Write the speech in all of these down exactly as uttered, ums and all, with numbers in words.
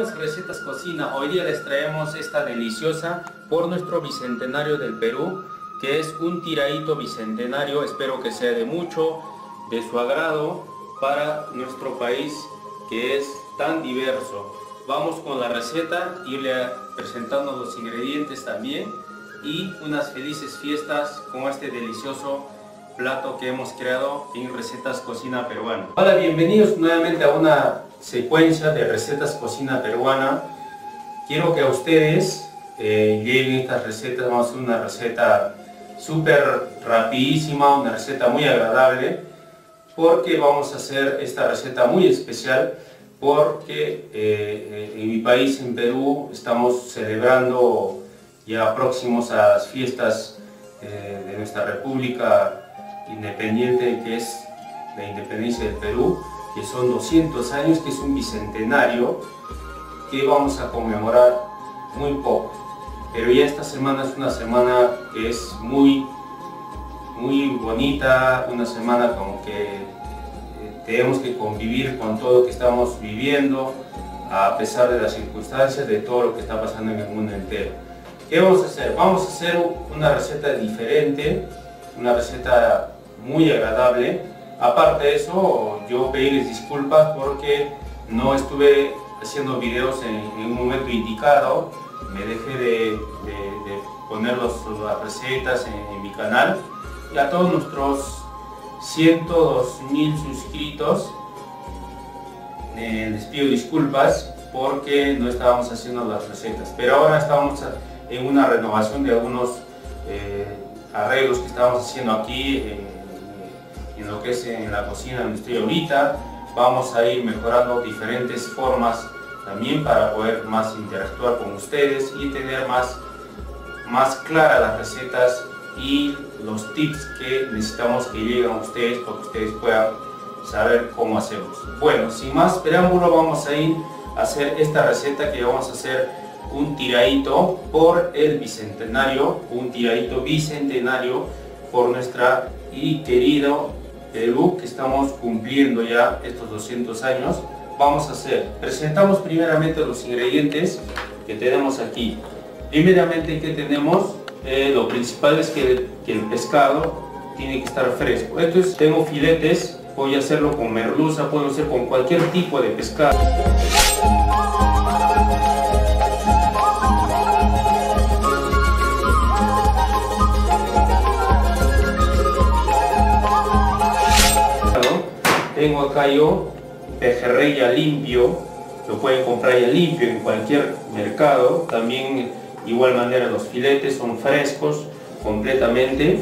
Bienvenidos a Recetas Cocina. Hoy día les traemos esta deliciosa por nuestro bicentenario del Perú, que es un tiradito bicentenario. Espero que sea de mucho, de su agrado para nuestro país que es tan diverso. Vamos con la receta, irle presentando los ingredientes también y unas felices fiestas con este delicioso plato que hemos creado en Recetas Cocina Peruana. Hola, bienvenidos nuevamente a una secuencia de Recetas Cocina Peruana. Quiero que a ustedes eh, lleguen estas recetas. Vamos a hacer una receta súper rapidísima, una receta muy agradable, porque vamos a hacer esta receta muy especial porque eh, en mi país, en Perú, estamos celebrando ya próximos a las fiestas eh, de nuestra República Independiente, que es la independencia del Perú, que son doscientos años, que es un bicentenario que vamos a conmemorar muy poco. Pero ya esta semana es una semana que es muy, muy bonita, una semana como que eh, tenemos que convivir con todo lo que estamos viviendo, a pesar de las circunstancias, de todo lo que está pasando en el mundo entero. ¿Qué vamos a hacer? Vamos a hacer una receta diferente, una receta muy agradable. Aparte de eso, yo pedirles disculpas porque no estuve haciendo videos en, en un momento indicado. Me dejé de, de, de poner los, las recetas en, en mi canal. Y a todos nuestros ciento dos mil suscritos eh, les pido disculpas porque no estábamos haciendo las recetas. Pero ahora estamos en una renovación de algunos eh, arreglos que estamos haciendo aquí eh, en lo que es en la cocina donde estoy ahorita. Vamos a ir mejorando diferentes formas también para poder más interactuar con ustedes y tener más, más claras las recetas y los tips que necesitamos que lleguen a ustedes para que ustedes puedan saber cómo hacemos. Bueno, sin más preámbulo, vamos a ir a hacer esta receta que vamos a hacer un tiradito por el bicentenario, un tiradito bicentenario por nuestra y querido Perú, que estamos cumpliendo ya estos doscientos años. Vamos a hacer, presentamos primeramente los ingredientes que tenemos aquí. Primeramente, que tenemos, eh, lo principal es que, que el pescado tiene que estar fresco. Entonces tengo filetes, voy a hacerlo con merluza, puedo hacer con cualquier tipo de pescado. Tengo acá yo pejerrey ya limpio, lo pueden comprar ya limpio en cualquier mercado. También de igual manera los filetes son frescos completamente.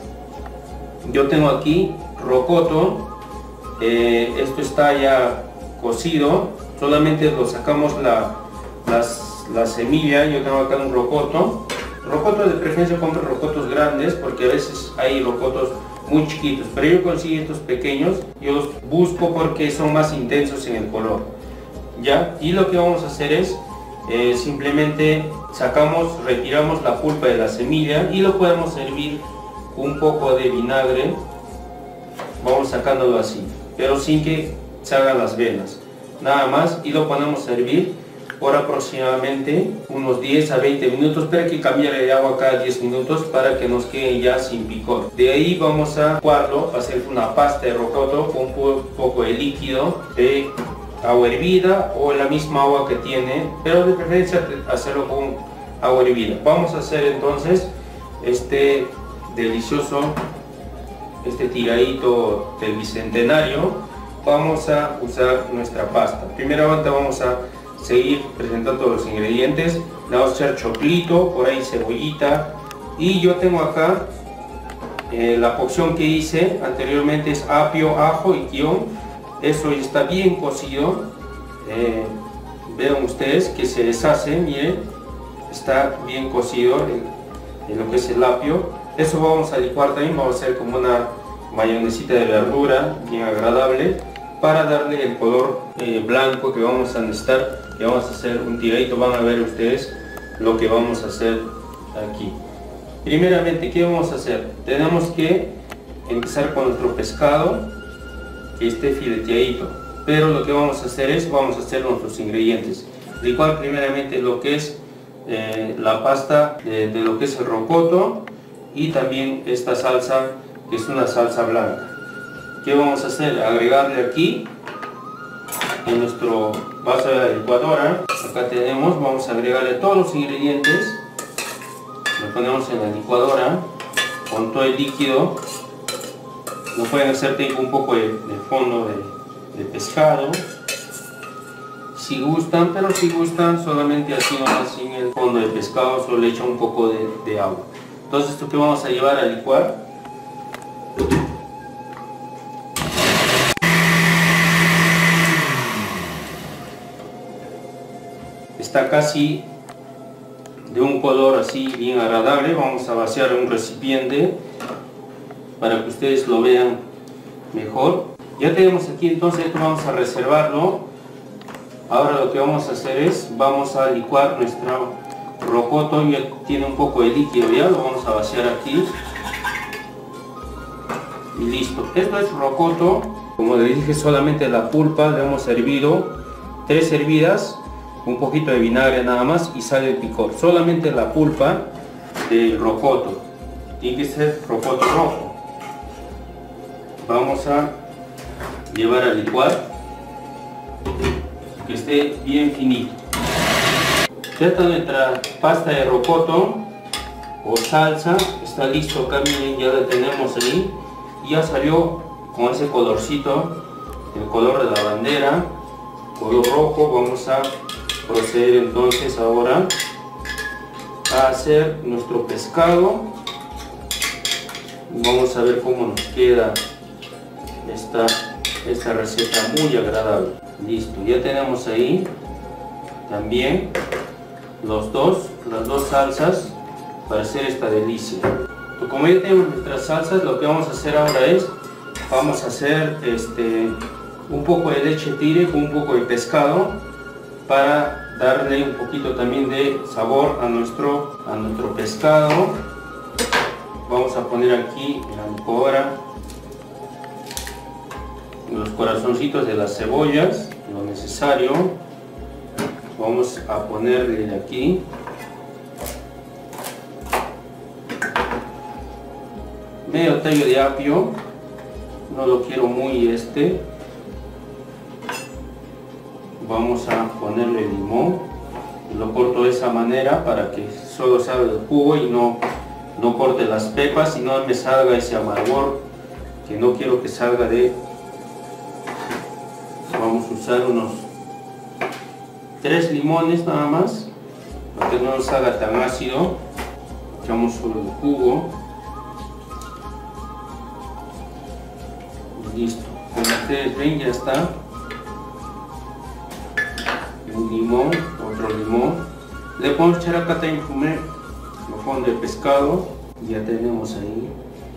Yo tengo aquí rocoto, eh, esto está ya cocido, solamente lo sacamos la, las, la semilla. Yo tengo acá un rocoto, rocoto de preferencia compro rocotos grandes porque a veces hay rocotos muy chiquitos, pero yo consigo estos pequeños, yo los busco porque son más intensos en el color, ¿ya? Y lo que vamos a hacer es eh, simplemente sacamos, retiramos la pulpa de la semilla y lo podemos servir con un poco de vinagre. Vamos sacándolo así, pero sin que se hagan las venas, nada más, y lo ponemos a hervir por aproximadamente unos diez a veinte minutos, pero hay que cambiarle de agua cada diez minutos para que nos quede ya sin picor. De ahí vamos a licuarlo, a hacer una pasta de rocoto con un poco de líquido de agua hervida o la misma agua que tiene, pero de preferencia hacerlo con agua hervida. Vamos a hacer entonces este delicioso, este tiradito del bicentenario. Vamos a usar nuestra pasta. Primeramente vamos a seguir presentando los ingredientes. Le vamos a echar choclito, por ahí cebollita, y yo tengo acá eh, la cocción que hice anteriormente es apio, ajo y quión. Eso ya está bien cocido, eh, vean ustedes que se deshace, miren, está bien cocido en, en lo que es el apio. Eso vamos a licuar también, vamos a hacer como una mayonesita de verdura bien agradable para darle el color eh, blanco que vamos a necesitar. Que vamos a hacer un tiradito, van a ver ustedes lo que vamos a hacer aquí. Primeramente, ¿qué vamos a hacer? Tenemos que empezar con nuestro pescado que esté fileteadito, pero lo que vamos a hacer es, vamos a hacer nuestros ingredientes. licuar primeramente lo que es eh, la pasta de, de lo que es el rocoto y también esta salsa, que es una salsa blanca. ¿Qué vamos a hacer? Agregarle aquí en nuestro vaso de la licuadora. Acá tenemos, vamos a agregarle todos los ingredientes. Lo ponemos en la licuadora con todo el líquido. Lo pueden hacer tipo un poco de, de fondo de, de pescado, si gustan, pero si gustan solamente así nomás sin el fondo de pescado, solo le echan un poco de, de agua. Entonces esto que vamos a llevar a licuar. Está casi de un color así bien agradable. Vamos a vaciar en un recipiente para que ustedes lo vean mejor. Ya tenemos aquí, entonces esto vamos a reservarlo. Ahora lo que vamos a hacer es, vamos a licuar nuestro rocoto. Ya tiene un poco de líquido, ya lo vamos a vaciar aquí. Y listo. Esto es rocoto. Como les dije, solamente la pulpa le hemos hervido, tres hervidas, un poquito de vinagre nada más y sal de picor. Solamente la pulpa del rocoto. Tiene que ser rocoto rojo. Vamos a llevar a licuar, que esté bien finito. Ya está nuestra pasta de rocoto o salsa, está listo acá, miren, ya la tenemos ahí. Y ya salió con ese colorcito, el color de la bandera, color rojo. Vamos a proceder entonces ahora a hacer nuestro pescado. Vamos a ver cómo nos queda esta, esta receta muy agradable. Listo, ya tenemos ahí también los dos, las dos salsas para hacer esta delicia. Como ya tenemos nuestras salsas, lo que vamos a hacer ahora es, vamos a hacer este, un poco de leche tigre con un poco de pescado para darle un poquito también de sabor a nuestro, a nuestro pescado. Vamos a poner aquí en la licuadora los corazoncitos de las cebollas, lo necesario. Vamos a ponerle de aquí medio tallo de apio, no lo quiero muy este. Vamos a ponerle limón, lo corto de esa manera para que solo salga el jugo y no, no corte las pepas y no me salga ese amargor que no quiero que salga de. Vamos a usar unos tres limones nada más para que no nos haga tan ácido. Echamos solo el jugo. Listo, como ustedes ven, ya está. Un limón, otro limón. Le podemos echar acá también fumé, el fondo de pescado. Ya tenemos ahí.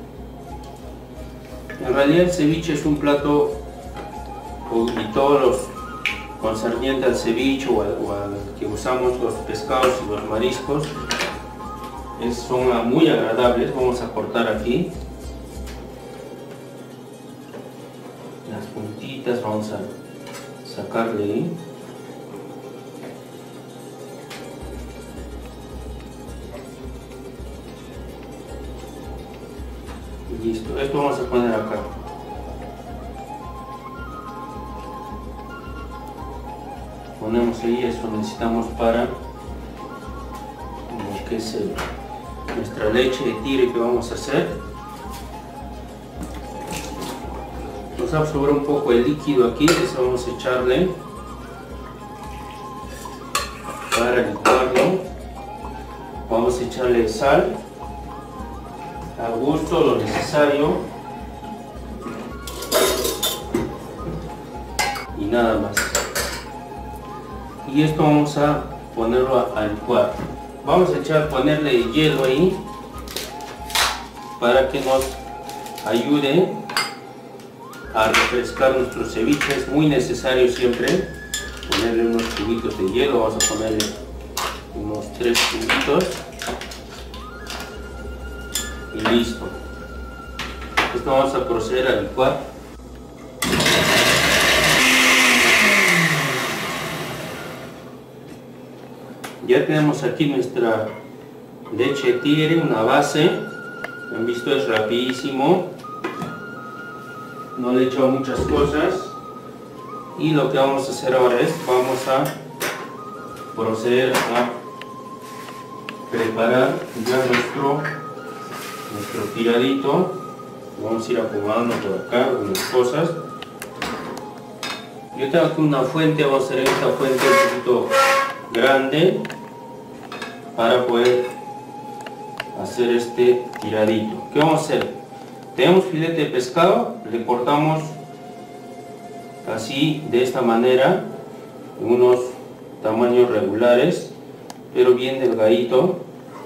En realidad el ceviche es un plato, y todos los concernientes al ceviche o al, o al que usamos los pescados y los mariscos es, son muy agradables. Vamos a cortar aquí las puntitas, vamos a sacarle ahí. Y listo, esto vamos a poner acá. Ponemos ahí, eso necesitamos para lo que es el, nuestra leche de tigre que vamos a hacer. Nos va a sobrar un poco de líquido aquí, eso vamos a echarle para licuarlo. Vamos a echarle sal a gusto, lo necesario, y nada más. Y esto vamos a ponerlo a, a licuar. Vamos a echar, ponerle hielo ahí para que nos ayude a refrescar nuestro ceviche. Es muy necesario siempre ponerle unos cubitos de hielo. Vamos a ponerle unos tres cubitos y listo. Esto vamos a proceder a licuar. Ya tenemos aquí nuestra leche tigre, una base. Han visto, es rapidísimo. No le he echado muchas cosas. Y lo que vamos a hacer ahora es, vamos a proceder a preparar ya nuestro, nuestro tiradito. Vamos a ir acomodando por acá algunas cosas. Yo tengo aquí una fuente, vamos a hacer esta fuente un poquito grande para poder hacer este tiradito. ¿Qué vamos a hacer? Tenemos filete de pescado, le cortamos así, de esta manera, en unos tamaños regulares, pero bien delgadito.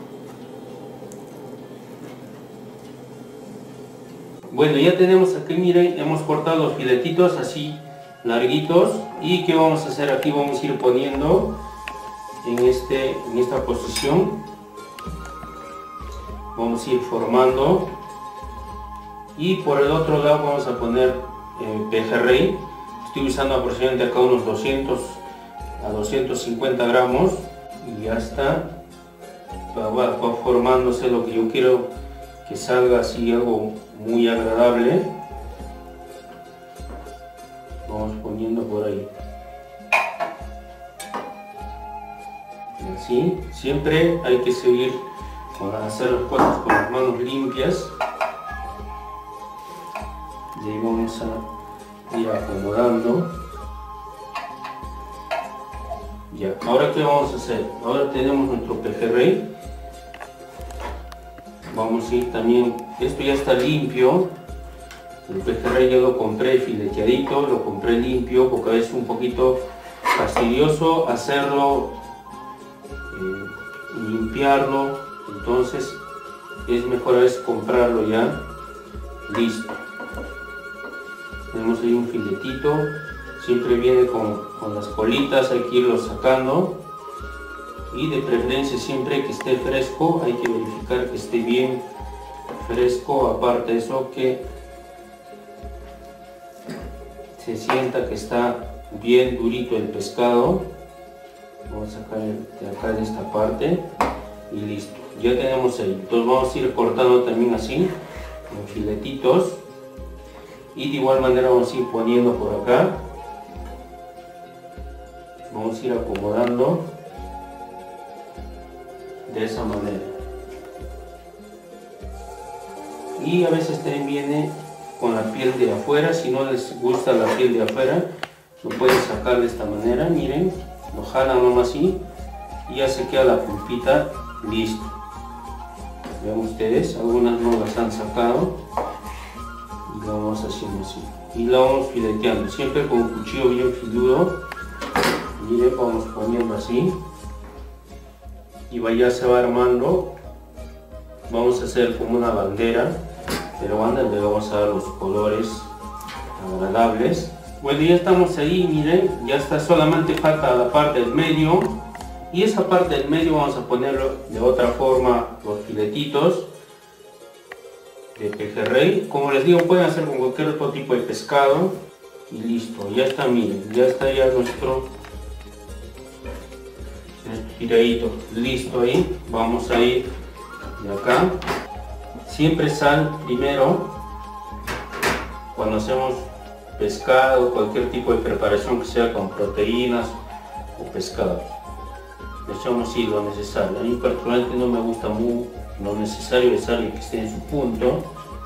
Bueno, ya tenemos aquí, miren, hemos cortado los filetitos así larguitos. Y ¿qué vamos a hacer aquí? Vamos a ir poniendo en, este, en esta posición. Vamos a ir formando. Y por el otro lado vamos a poner eh, pejerrey. Estoy usando aproximadamente acá unos doscientos a doscientos cincuenta gramos. Y ya está. Va, va, va formándose lo que yo quiero que salga así, algo muy agradable. Vamos poniendo por ahí. Y así, siempre hay que seguir con hacer las cosas con las manos limpias. Y ahí vamos a ir acomodando. Ya, ahora ¿qué vamos a hacer? Ahora tenemos nuestro pejerrey. Vamos a ir también, esto ya está limpio. El pejerrey yo lo compré fileteadito, lo compré limpio porque es un poquito fastidioso hacerlo, eh, limpiarlo, entonces es mejor a veces comprarlo ya listo. Tenemos ahí un filetito, siempre viene con, con las colitas, hay que irlo sacando. Y de preferencia siempre que esté fresco, hay que verificar que esté bien fresco, aparte de eso que se sienta que está bien durito el pescado. Vamos a sacar de acá de esta parte y listo, ya tenemos ahí. Entonces vamos a ir cortando también así en filetitos y de igual manera vamos a ir poniendo por acá. Vamos a ir acomodando de esa manera. Y a veces también viene con la piel de afuera. Si no les gusta la piel de afuera, lo pueden sacar de esta manera. Miren, lo jalan nomás así y ya se queda la pulpita listo. Vean ustedes, algunas no las han sacado y lo vamos haciendo así y lo vamos fileteando siempre con un cuchillo bien filudo. Miren, vamos poniendo así y vaya, se va armando. Vamos a hacer como una bandera, pero anda, le vamos a dar los colores agradables. Bueno, ya estamos ahí, miren, ya está, solamente falta la parte del medio y esa parte del medio vamos a ponerlo de otra forma, los filetitos de pejerrey. Como les digo, pueden hacer con cualquier otro tipo de pescado y listo, ya está, miren, ya está ya nuestro tiradito listo. Ahí vamos a ir de acá. Siempre sal primero cuando hacemos pescado, cualquier tipo de preparación que sea con proteínas o pescado. Le echamos así lo necesario. A mí particularmente no me gusta muy lo necesario de sal y que esté en su punto.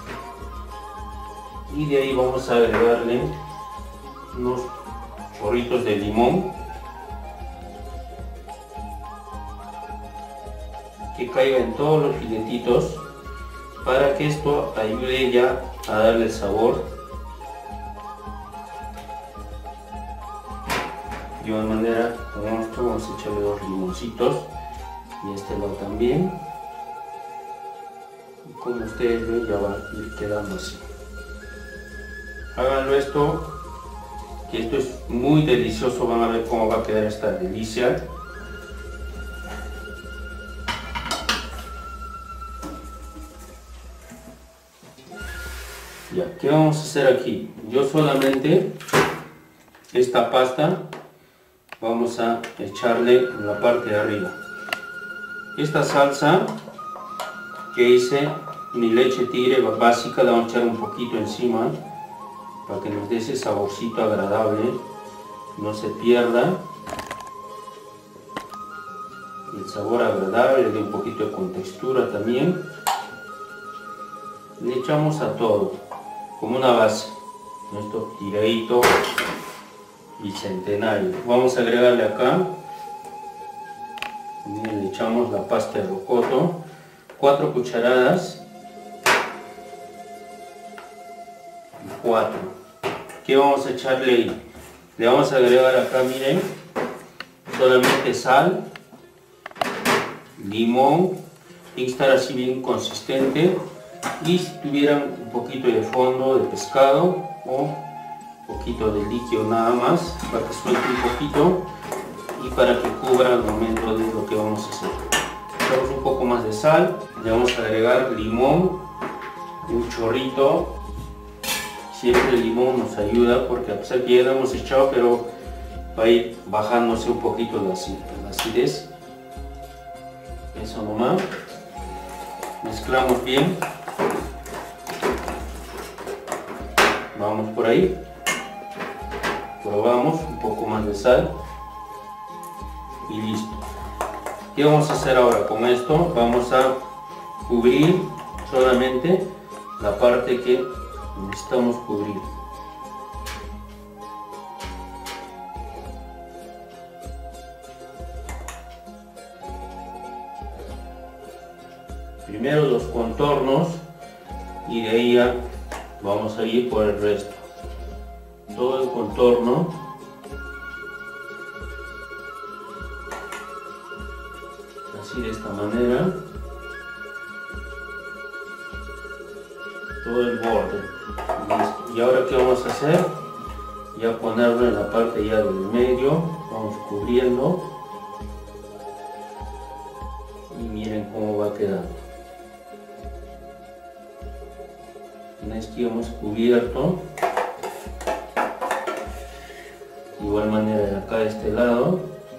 Y de ahí vamos a agregarle unos chorritos de limón que caiga en todos los filetitos para que esto ayude ya a darle el sabor. De igual manera, con esto vamos a echarle dos limoncitos y este lado también. Y como ustedes ven, ya va a ir quedando así. Háganlo esto, que esto es muy delicioso. Van a ver cómo va a quedar esta delicia. Ya, ¿qué vamos a hacer aquí? Yo solamente esta pasta vamos a echarle en la parte de arriba. esta salsa que hice, mi leche tigre básica, la vamos a echar un poquito encima para que nos dé ese saborcito agradable, no se pierda el sabor agradable, le dé un poquito de contextura también. Le echamos a todo como una base nuestro tiradito bicentenario. Vamos a agregarle acá, le echamos la pasta de rocoto, cuatro cucharadas, cuatro. ¿Qué vamos a echarle ahí? Le vamos a agregar acá, miren, solamente sal, limón, tiene que estar así bien consistente, y si tuvieran un poquito de fondo de pescado o un poquito de líquido nada más para que suelte un poquito y para que cubra al momento de lo que vamos a hacer. Echamos un poco más de sal, le vamos a agregar limón, un chorrito. Siempre el limón nos ayuda porque a pesar que ya lo hemos echado, pero va a ir bajándose un poquito la acidez. Eso nomás. Mezclamos bien. Vamos por ahí. Probamos un poco más de sal. Y listo. ¿Qué vamos a hacer ahora con esto? Vamos a cubrir solamente la parte que necesitamos cubrir. Primero los contornos y de ahí ya vamos a ir por el resto. Todo el contorno. Así de esta manera. Todo el borde. Listo. Y ahora ¿qué vamos a hacer? Ya ponerlo en la parte ya del medio. Vamos cubriendo. Y miren cómo va quedando. Una vez que hemos cubierto, de igual manera de acá de este lado,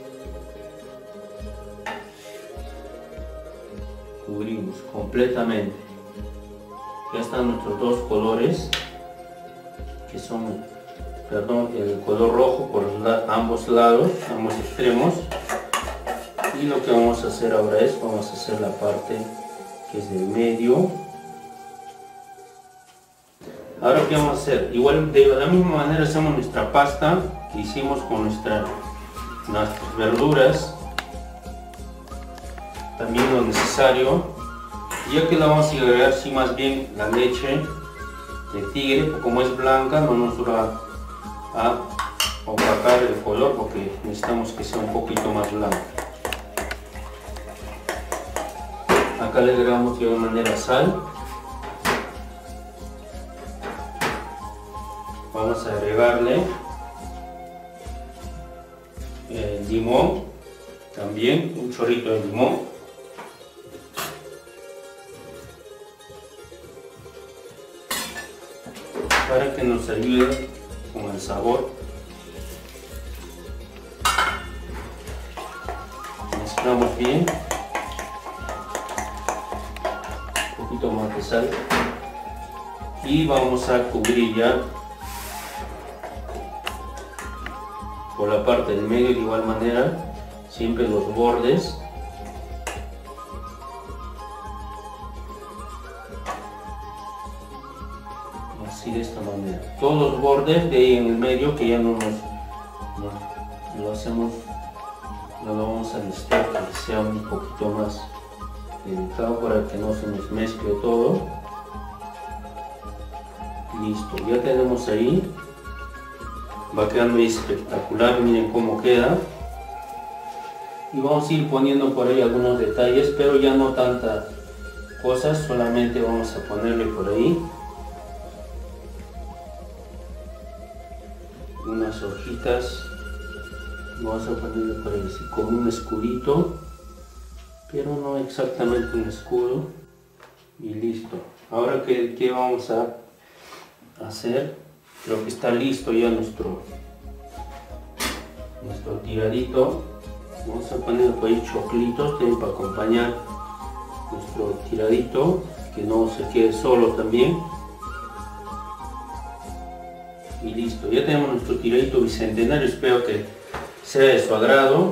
cubrimos completamente. Ya están nuestros dos colores, que son, perdón, el color rojo por la, ambos lados, ambos extremos. Y lo que vamos a hacer ahora es, vamos a hacer la parte que es del medio. Ahora ¿qué vamos a hacer? Igual de la misma manera hacemos nuestra pasta que hicimos con nuestra, nuestras verduras. También lo necesario. Ya que la vamos a agregar sí más bien la leche de tigre, como es blanca no nos va a opacar el color porque necesitamos que sea un poquito más blanco. Acá le agregamos de una manera sal. Vamos a agregarle el limón, también un chorrito de limón. Para que nos ayude con el sabor. Mezclamos bien. Un poquito más de sal. Y vamos a cubrir ya por la parte del medio de igual manera, siempre los bordes. Así de esta manera. Todos los bordes de ahí en el medio que ya no nos no, lo hacemos, no lo vamos a necesitar para que sea un poquito más delicado para que no se nos mezcle todo. Listo, ya tenemos ahí. Va quedando espectacular, miren cómo queda. Y vamos a ir poniendo por ahí algunos detalles, pero ya no tantas cosas, solamente vamos a ponerle por ahí unas hojitas. Vamos a ponerle por ahí así como un escudito, pero no exactamente un escudo. Y listo. Ahora ¿qué, qué vamos a hacer? Creo que está listo ya nuestro, nuestro tiradito. Vamos a poner por ahí choclitos también para acompañar nuestro tiradito, que no se quede solo también. Y listo, ya tenemos nuestro tiradito bicentenario, espero que sea de su agrado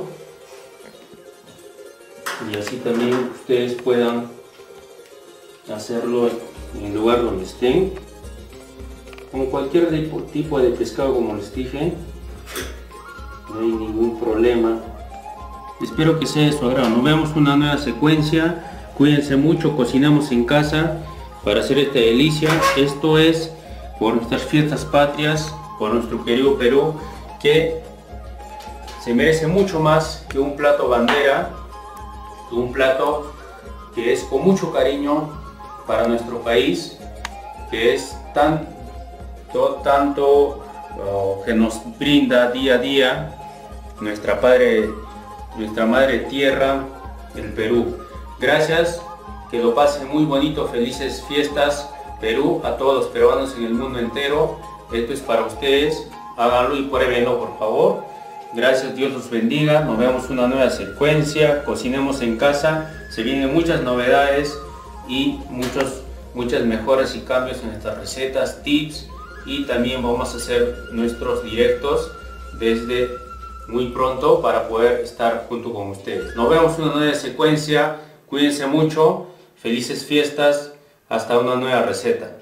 y así también ustedes puedan hacerlo en el lugar donde estén, con cualquier tipo de pescado, como les dije, no hay ningún problema. Espero que sea de su agrado. Nos vemos una nueva secuencia. Cuídense mucho, cocinamos en casa para hacer esta delicia. Esto es por nuestras fiestas patrias, por nuestro querido Perú, que se merece mucho más que un plato bandera, que un plato que es con mucho cariño para nuestro país, que es tan, to, tanto uh, que nos brinda día a día nuestra, padre, nuestra madre tierra, el Perú. Gracias, que lo pasen muy bonito, felices fiestas Perú, a todos los peruanos en el mundo entero. Esto es para ustedes, háganlo y pruébenlo por favor. Gracias, Dios los bendiga, nos vemos una nueva secuencia, cocinemos en casa, se vienen muchas novedades y muchos, muchas mejoras y cambios en nuestras recetas, tips, y también vamos a hacer nuestros directos desde muy pronto para poder estar junto con ustedes. Nos vemos en una nueva secuencia, cuídense mucho, felices fiestas, hasta una nueva receta.